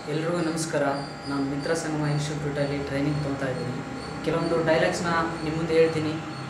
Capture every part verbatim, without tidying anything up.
ಎಲ್ರಿಗೂ ನಮಸ್ಕಾರ. ನಾನು ಮಿತ್ರಸಂಗಮ ಇನ್ಸ್ಟಿಟ್ಯೂಟಲ್ಲಿ ಟ್ರೈನಿಂಗ್ ತೊಗೊತಾ ಇದ್ದೀನಿ. ಕೆಲವೊಂದು ಡೈಲಾಗ್ಸ್ನ ನಿಮ್ಮ ಮುಂದೆ ಹೇಳ್ತೀನಿ.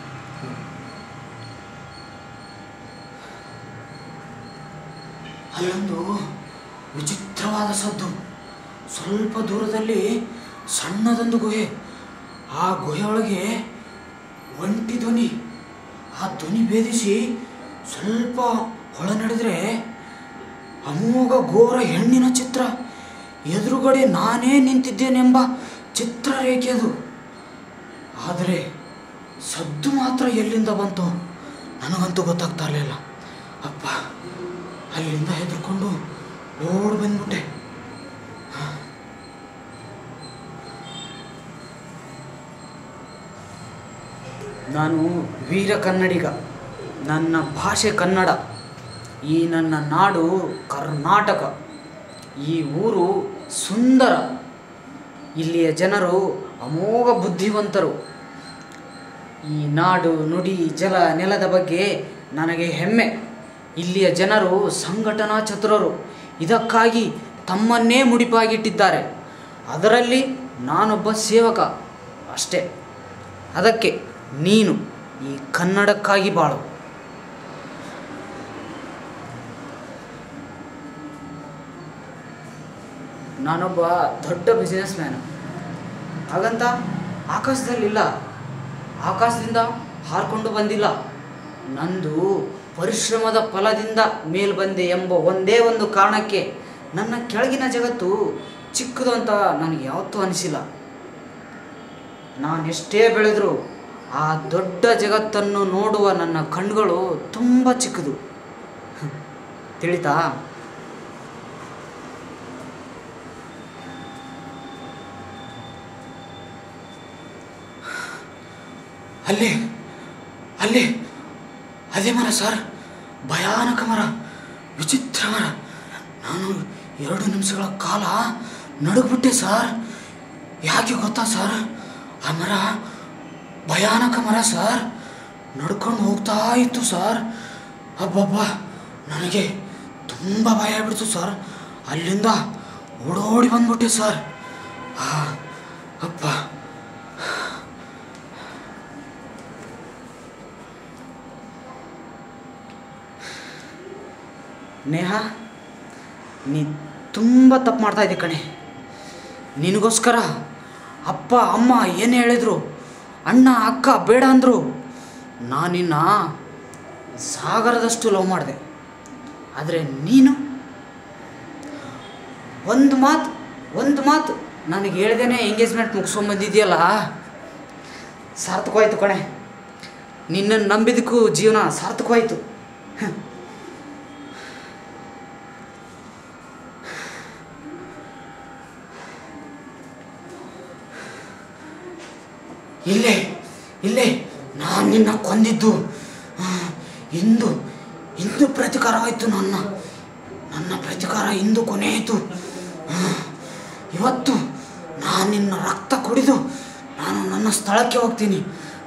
ಅಲ್ಲೊಂದು ವಿಚಿತ್ರವಾದ ಸದ್ದು. ಸ್ವಲ್ಪ ದೂರದಲ್ಲಿ ಸಣ್ಣದೊಂದು ಗುಹೆ. ಆ ಗುಹೆಯೊಳಗೆ ಒಂಟಿ ಧ್ವನಿ. ಆ ಧ್ವನಿ ಭೇದಿಸಿ ಸ್ವಲ್ಪ ಹೊಳ ನಡೆದರೆ ಅಮೋಘ ಘೋರ ಹೆಣ್ಣಿನ ಚಿತ್ರ. ಎದುರುಗಡೆ ನಾನೇ ನಿಂತಿದ್ದೇನೆಂಬ ಚಿತ್ರರೇಖೆ ಅದು. ಆದರೆ ಸದ್ದು ಮಾತ್ರ ಎಲ್ಲಿಂದ ಬಂತು ನನಗಂತೂ ಗೊತ್ತಾಗ್ತಾ ಇರಲಿಲ್ಲ. ಅಪ್ಪ, ಅಲ್ಲಿಂದ ಹೆದರ್ಕೊಂಡು ಓಡಿ ಬಂದ್ಬಿಟ್ಟೆ. ನಾನು ವೀರ ಕನ್ನಡಿಗ. ನನ್ನ ಭಾಷೆ ಕನ್ನಡ. ಈ ನನ್ನ ನಾಡು ಕರ್ನಾಟಕ. ಈ ಊರು ಸುಂದರ. ಇಲ್ಲಿಯ ಜನರು ಅಮೋಘ ಬುದ್ಧಿವಂತರು. ಈ ನಾಡು, ನುಡಿ, ಜಲ, ನೆಲದ ಬಗ್ಗೆ ನನಗೆ ಹೆಮ್ಮೆ. ಇಲ್ಲಿಯ ಜನರು ಸಂಘಟನಾ ಚತುರರು. ಇದಕ್ಕಾಗಿ ತಮ್ಮನ್ನೇ ಮುಡಿಪಾಗಿಟ್ಟಿದ್ದಾರೆ. ಅದರಲ್ಲಿ ನಾನೊಬ್ಬ ಸೇವಕ ಅಷ್ಟೇ. ಅದಕ್ಕೆ ನೀನು ಈ ಕನ್ನಡಕ್ಕಾಗಿ ಬಾಳು. ನಾನೊಬ್ಬ ದೊಡ್ಡ ಬಿಸ್ನೆಸ್ ಮ್ಯಾನ್. ಹಾಗಂತ ಆಕಾಶದಲ್ಲಿಲ್ಲ, ಆಕಾಶದಿಂದ ಹಾರಿಕೊಂಡು ಬಂದಿಲ್ಲ. ನಂದು ಪರಿಶ್ರಮದ ಫಲದಿಂದ ಮೇಲ್ ಬಂದೆ ಎಂಬ ಒಂದೇ ಒಂದು ಕಾರಣಕ್ಕೆ ನನ್ನ ಕೆಳಗಿನ ಜಗತ್ತು ಚಿಕ್ಕದು ಅಂತ ನನಗೆ ಯಾವತ್ತೂ ಅನಿಸಿಲ್ಲ. ನಾನೆಷ್ಟೇ ಬೆಳೆದರೂ ಆ ದೊಡ್ಡ ಜಗತ್ತನ್ನು ನೋಡುವ ನನ್ನ ಕಣ್ಣುಗಳು ತುಂಬ ಚಿಕ್ಕದು. ತಿಳಿತಾ? ಅಲ್ಲಿ ಅಲ್ಲಿ ಅದೇ ಮರ ಸರ್, ಭಯಾನಕ ಮರ, ವಿಚಿತ್ರ ಮರ. ನಾನು ಎರಡು ನಿಮಿಷಗಳ ಕಾಲ ನಡುಗ್ಬಿಟ್ಟೆ ಸರ್. ಯಾಕೆ ಗೊತ್ತಾ ಸರ್? ಆ ಮರ ಭಯಾನಕ ಮರ ಸರ್. ನಡ್ಕೊಂಡು ಹೋಗ್ತಾ ಇತ್ತು ಸರ್. ಅಬ್ಬಬ್ಬ, ನನಗೆ ತುಂಬ ಭಯ ಆಗ್ಬಿಡ್ತು ಸರ್. ಅಲ್ಲಿಂದ ಓಡೋಡಿ ಬಂದ್ಬಿಟ್ಟೆ ಸರ್. ಅಪ್ಪ, ನೇಹಾ, ನೀ ತುಂಬ ತಪ್ಪು ಮಾಡ್ತಾಯಿದ್ದೆ ಕಣೆ. ನಿನಗೋಸ್ಕರ ಅಪ್ಪ ಅಮ್ಮ ಏನು ಹೇಳಿದ್ರು, ಅಣ್ಣ ಅಕ್ಕ ಬೇಡ ಅಂದರು. ನಾನಿನ್ನ ಸಾಗರದಷ್ಟು ಲವ್ ಮಾಡಿದೆ. ಆದರೆ ನೀನು ಒಂದು ಮಾತು ಒಂದು ಮಾತು ನನಗೆ ಹೇಳ್ದೇನೆ ಎಂಗೇಜ್ಮೆಂಟ್ ಮುಗಿಸ್ಕೊಂಬಂದಿದೆಯಲ್ಲ, ಸಾರ್ಥಕವಾಯಿತು ಕಣೆ. ನಿನ್ನನ್ನು ನಂಬಿದ್ದಕ್ಕೂ ಜೀವನ ಸಾರ್ಥಕವಾಯಿತು. ಇಲ್ಲೇ ಇಲ್ಲೇ ನಾನು ನಿನ್ನ ಕೊಂದಿದ್ದು ಇಂದು ಇಂದು ಪ್ರತಿಕಾರವಾಯಿತು. ನನ್ನ ನನ್ನ ಪ್ರತಿಕಾರ ಇಂದು ಕೊನೆಯಿತು. ಇವತ್ತು ನಾನು ನಿನ್ನ ರಕ್ತ ಕುಡಿದು ನಾನು ನನ್ನ ಸ್ಥಳಕ್ಕೆ ಹೋಗ್ತೀನಿ.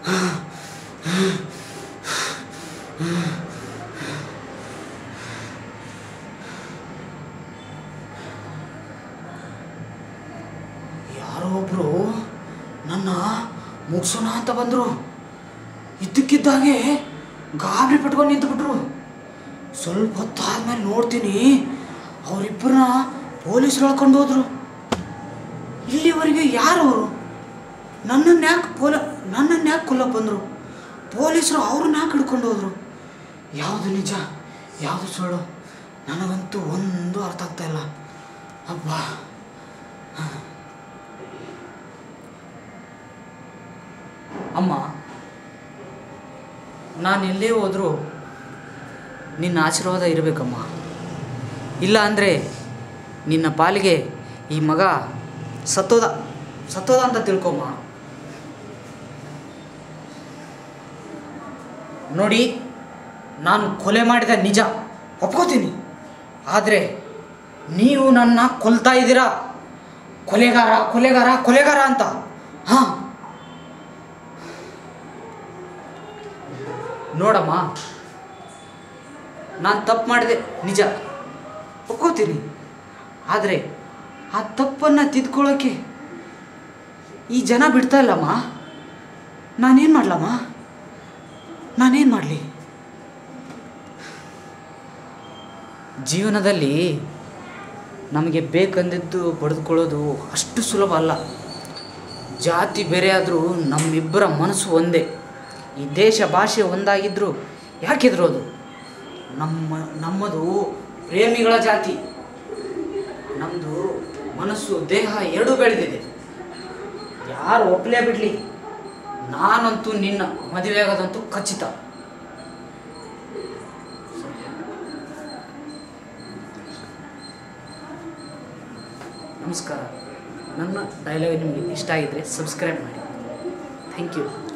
ಯಾರೋ ಒಬ್ಬರು ನನ್ನ ಮುಗಿಸೋಣ ಅಂತ ಬಂದರು. ಇದ್ದಕ್ಕಿದ್ದಾಗೆ ಗಾಬರಿ ಪಟ್ಕೊಂಡು ನಿಂತುಬಿಟ್ರು. ಸ್ವಲ್ಪ ಹೊತ್ತಾದ್ಮೇಲೆ ನೋಡ್ತೀನಿ, ಅವರಿಬ್ಬರನ್ನ ಪೊಲೀಸರು ಎಳ್ಕೊಂಡು ಹೋದ್ರು. ಇಲ್ಲಿವರೆಗೆ ಯಾರು ಅವರು? ನನ್ನನ್ನು ಯಾಕೆ ಪೊಲ ನನ್ನನ್ನು ಯಾಕೆ ಕೊಲ್ಲಕ್ಕೆ ಬಂದರು? ಪೊಲೀಸರು ಅವ್ರನ್ನ ಯಾಕೆ ಹಿಡ್ಕೊಂಡು ಹೋದರು? ಯಾವುದು ನಿಜ, ಯಾವುದು ಸುಳ್ಳು ನನಗಂತೂ ಒಂದು ಅರ್ಥ ಆಗ್ತಾಯಿಲ್ಲ. ಅಬ್ಬಾ, ಅಮ್ಮ, ನಾನು ಎಲ್ಲೇ ಹೋದರೂ ನಿನ್ನ ಆಶೀರ್ವಾದ ಇರಬೇಕಮ್ಮ. ಇಲ್ಲ ಅಂದರೆ ನಿನ್ನ ಪಾಲಿಗೆ ಈ ಮಗ ಸತ್ತೋದ ಸತ್ತೋದ ಅಂತ ತಿಳ್ಕೊಮ್ಮ. ನೋಡಿ, ನಾನು ಕೊಲೆ ಮಾಡಿದ ನಿಜ ಒಪ್ಕೋತೀನಿ. ಆದರೆ ನೀವು ನನ್ನ ಕೊಲ್ತಾ ಇದ್ದೀರಾ, ಕೊಲೆಗಾರ ಕೊಲೆಗಾರ ಕೊಲೆಗಾರ ಅಂತ. ಹಾಂ, ನೋಡಮ್ಮ, ನಾನು ತಪ್ಪು ಮಾಡಿದೆ ನಿಜ ಒಪ್ಕೋತೀನಿ. ಆದರೆ ಆ ತಪ್ಪನ್ನು ತಿದ್ಕೊಳ್ಳೋಕ್ಕೆ ಈ ಜನ ಬಿಡ್ತಾ ಇಲ್ಲಮ್ಮ. ನಾನೇನು ಮಾಡಲಮ್ಮ, ನಾನೇನು ಮಾಡಲಿ? ಜೀವನದಲ್ಲಿ ನಮಗೆ ಬೇಕಂದಿದ್ದು ಪಡೆದುಕೊಳ್ಳೋದು ಅಷ್ಟು ಸುಲಭ ಅಲ್ಲ. ಜಾತಿ ಬೇರೆ ಆದರೂ ನಮ್ಮಿಬ್ಬರ ಮನಸ್ಸು ಒಂದೇ. ಈ ದೇಶ ಭಾಷೆ ಒಂದಾಗಿದ್ದರೂ ಯಾಕಿದ್ರೋದು? ನಮ್ಮ ನಮ್ಮದು ಪ್ರೇಮಿಗಳ ಜಾತಿ. ನಮ್ಮದು ಮನಸ್ಸು ದೇಹ ಎರಡೂ ಬೆಳೆದಿದೆ. ಯಾರು ಒಪ್ಪಲೇ ಬಿಡಲಿ, ನಾನಂತೂ ನಿನ್ನ ಮದುವೆ ಆಗೋದಂತೂ ಖಚಿತ. ನಮಸ್ಕಾರ. ನನ್ನ ಡೈಲಾಗ್ ನಿಮಗೆ ಇಷ್ಟ ಆಗಿದ್ದರೆ ಸಬ್ಸ್ಕ್ರೈಬ್ ಮಾಡಿ. Thank you.